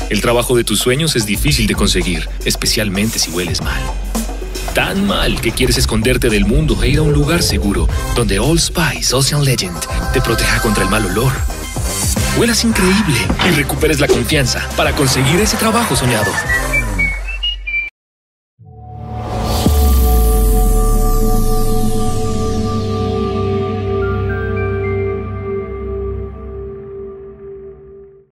El trabajo de tus sueños es difícil de conseguir, especialmente si hueles mal. Tan mal que quieres esconderte del mundo e ir a un lugar seguro, donde Old Spice Ocean Legend te proteja contra el mal olor. Huelas increíble y recuperes la confianza para conseguir ese trabajo soñado.